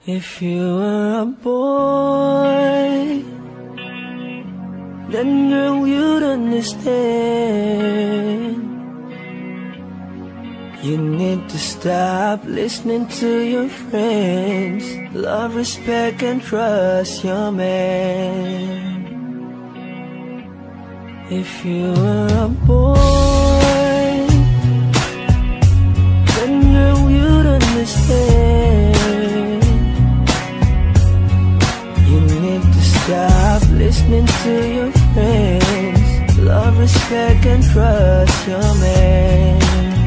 If you were a boy, then girl you'd understand. You need to stop listening to your friends. Love, respect, and trust your man. If you were a boy, then girl you'd understand. You need to stop listening to your friends. Love, respect, and trust your man.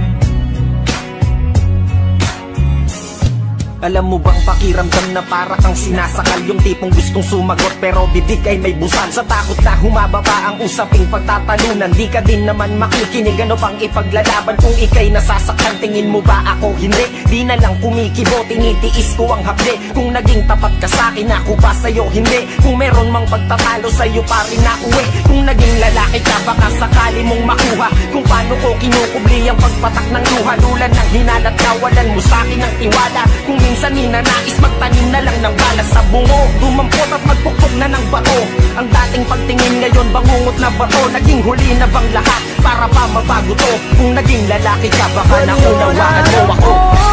Alam mo bang pakiramdam na para kang sinasakal? Yung tipong gustong sumagot pero bibig ay may busal. Sa takot na humababa ang usaping pagtatalunan, di ka din naman makikinig, ano pang ipaglalaban? Kung ikay nasasaktan, tingin mo ba ako hindi? Di na lang kumikibo, tinitiis ko ang hapde. Kung naging tapat ka sa'kin, ako ba sa'yo hindi? Kung meron mang pagtatalo sa'yo pa rin na uwi. Kung naging lalaki ka, baka sakali mong makuha kung paano ko kinukubli ang pagpatak ng luha. Dulan ng hinalat, kawalan mo sa'kin ng tiwala. Kung minsan ninanais magtanim na lang ng bala sa bungo, dumampot at magpukpok na ng bato. Ang dating pagtingin ngayon bangungot na bato. Naging huli na bang lahat para pa mabago to? Kung naging lalaki ka, baka naunawaan mo ako.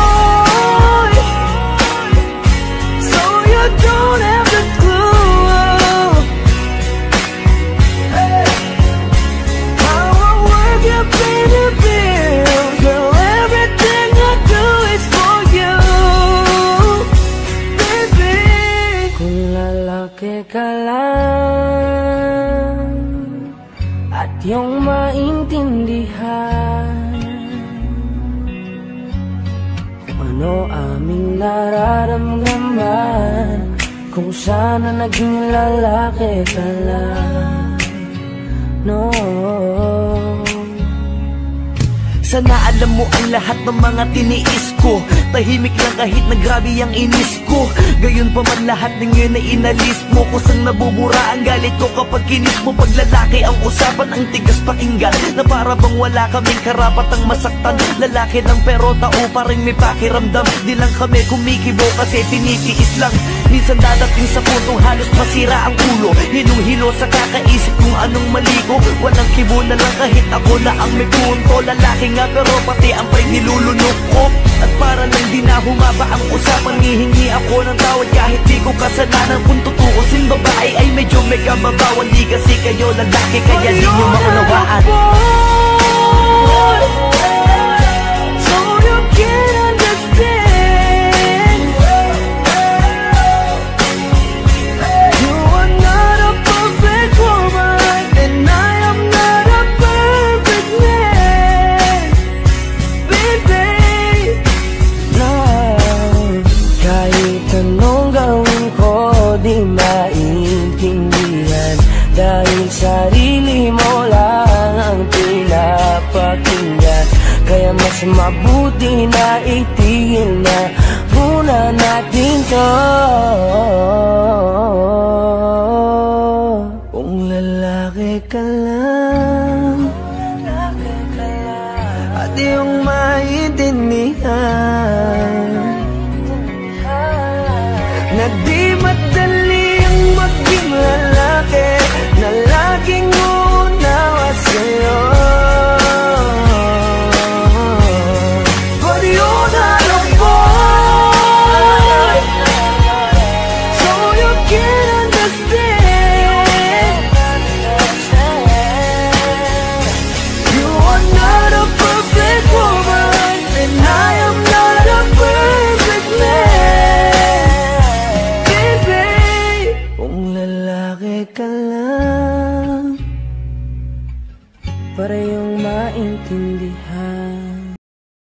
So you don't have the clue how I work you pay the bill. Girl, everything I do is for you. Lalaki ka lang at iyong maintindihan kung ano aming nararamdaman. Kung sana naging lalaki ka lang, no. Sana alam mo ang lahat ng mga tiniis ko. Tahimik lang kahit na grabe ang inis ko. Gayon pa man lahat ng yun ay inalis mo. Kusang nabubura ang galit ko kapag kinis mo. Pag lalaki ang usapan, ang tigas pakinggan, na para bang wala kaming karapatang masaktan. Lalaki lang pero tao pa rin may pakiramdam. Di lang kami kumikibo kasi tinitiis lang. Minsan dadating sa puntong halos masira ang ulo. Hinong-hilo sa kakaisip kung anong mali ko. Walang kibo na lang kahit ako na ang may punto. Lalaki nga pero pati ang preng nilulunok ko. At para lang di na humaba ang usapan, hihingi ako ng tawad kahit di ko kasalanan. Kung tutuusin babae ay medyo may kababawan. Di kasi kayo lalaki kaya di nyo maunawaan. So you can understand, you are not a perfect woman and I am not a perfect man, baby. No, kahit anong gawin ko di maintindihan, dahil sarili mo lang ang pinapakinggan. Kaya mas mabuti na itigil na muna natin to. Kung lalaki ka lang at iyong maintindihan na di madali ang maging lalaki, na laging uunawa sa'yo. But you're not a boy, so you can't understand. You are not a perfect woman and I am not a perfect man, baby. Kung lalaki ka lang para yung maintindihan